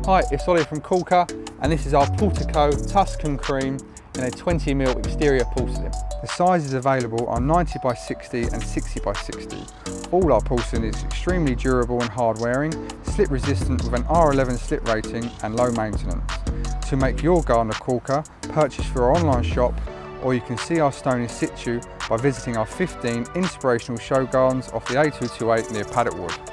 Hi, it's Ollie from Corker, and this is our Portico Tuscan Cream in a 20mm exterior porcelain. The sizes available are 90 by 60 and 60 by 60. All our porcelain is extremely durable and hard wearing, slip resistant with an R11 slip rating and low maintenance. To make your garden a corker, purchase through our online shop, or you can see our stone in situ by visiting our 15 inspirational show gardens off the A228 near Paddock Wood.